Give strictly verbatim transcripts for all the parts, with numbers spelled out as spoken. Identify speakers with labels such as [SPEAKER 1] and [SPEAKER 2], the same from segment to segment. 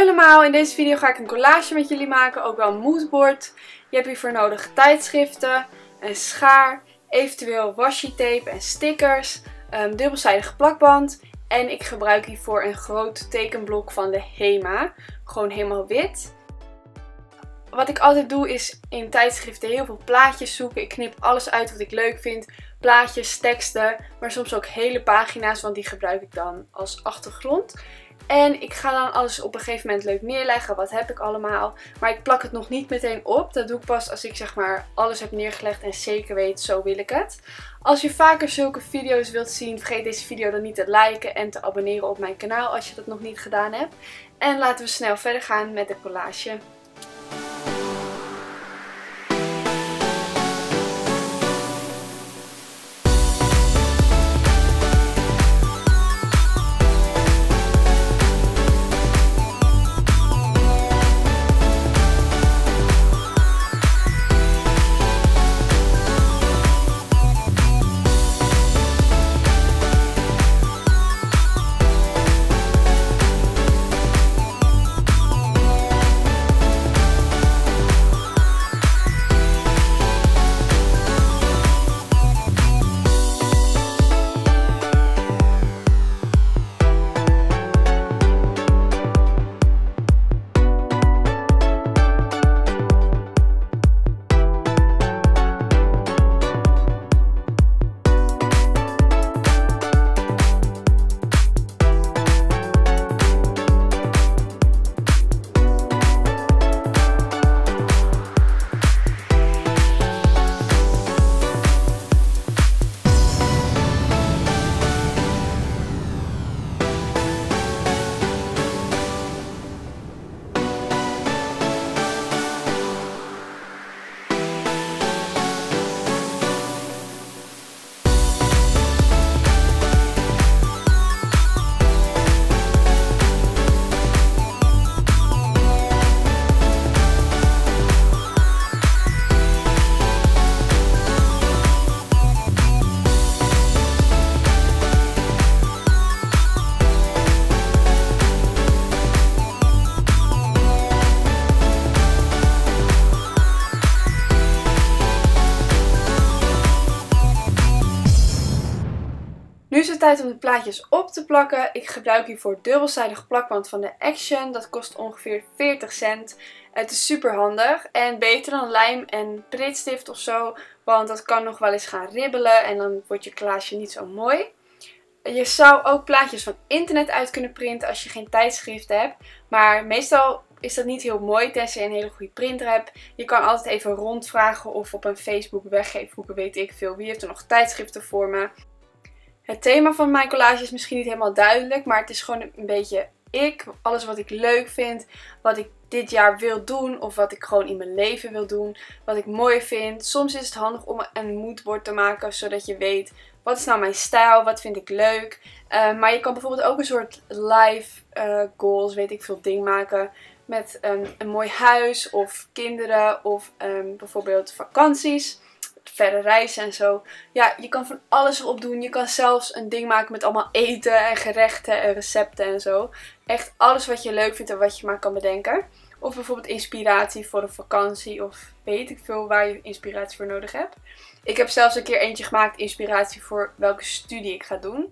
[SPEAKER 1] allemaal, in deze video ga ik een collage met jullie maken, ook wel een moodboard. Je hebt hiervoor nodig tijdschriften, een schaar, eventueel washi tape en stickers, um, dubbelzijdige plakband en ik gebruik hiervoor een groot tekenblok van de Hema, gewoon helemaal wit. Wat ik altijd doe is in tijdschriften heel veel plaatjes zoeken. Ik knip alles uit wat ik leuk vind. Plaatjes, teksten, maar soms ook hele pagina's, want die gebruik ik dan als achtergrond. En ik ga dan alles op een gegeven moment leuk neerleggen. Wat heb ik allemaal? Maar ik plak het nog niet meteen op. Dat doe ik pas als ik zeg maar alles heb neergelegd en zeker weet, zo wil ik het. Als je vaker zulke video's wilt zien, vergeet deze video dan niet te liken en te abonneren op mijn kanaal als je dat nog niet gedaan hebt. En laten we snel verder gaan met de collage. Nu is het tijd om de plaatjes op te plakken. Ik gebruik hiervoor dubbelzijdige plakband van de Action. Dat kost ongeveer veertig cent. Het is super handig en beter dan lijm en pritstift of zo. Want dat kan nog wel eens gaan ribbelen en dan wordt je collage niet zo mooi. Je zou ook plaatjes van internet uit kunnen printen als je geen tijdschriften hebt. Maar meestal is dat niet heel mooi tenzij je een hele goede printer hebt. Je kan altijd even rondvragen of op een Facebook weggeefhoeken, weet ik veel. Wie heeft er nog tijdschriften voor me? Het thema van mijn collage is misschien niet helemaal duidelijk, maar het is gewoon een beetje ik. Alles wat ik leuk vind, wat ik dit jaar wil doen of wat ik gewoon in mijn leven wil doen. Wat ik mooi vind. Soms is het handig om een moodboard te maken, zodat je weet wat is nou mijn stijl, wat vind ik leuk. Uh, maar je kan bijvoorbeeld ook een soort life uh, goals, weet ik veel, ding maken. Met um, een mooi huis of kinderen of um, bijvoorbeeld vakanties. Verder reizen en zo. Ja, je kan van alles erop doen. Je kan zelfs een ding maken met allemaal eten en gerechten en recepten en zo. Echt alles wat je leuk vindt en wat je maar kan bedenken. Of bijvoorbeeld inspiratie voor een vakantie of weet ik veel waar je inspiratie voor nodig hebt. Ik heb zelfs een keer eentje gemaakt, inspiratie voor welke studie ik ga doen.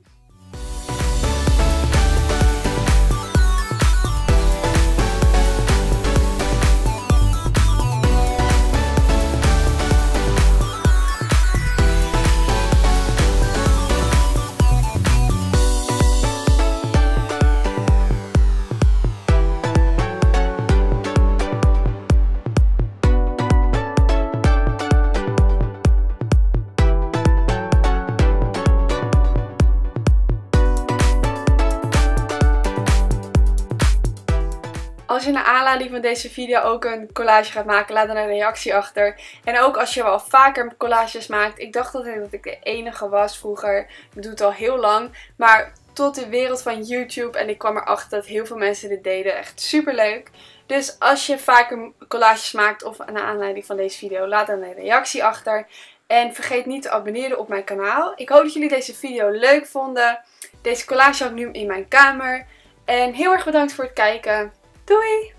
[SPEAKER 1] Als je naar aanleiding van deze video ook een collage gaat maken, laat dan een reactie achter. En ook als je wel vaker collages maakt. Ik dacht altijd dat ik de enige was vroeger. Ik doe het al heel lang. Maar tot de wereld van YouTube. En ik kwam erachter dat heel veel mensen dit deden. Echt super leuk. Dus als je vaker collages maakt of naar aanleiding van deze video, laat dan een reactie achter. En vergeet niet te abonneren op mijn kanaal. Ik hoop dat jullie deze video leuk vonden. Deze collage had ik nu in mijn kamer. En heel erg bedankt voor het kijken. Doei!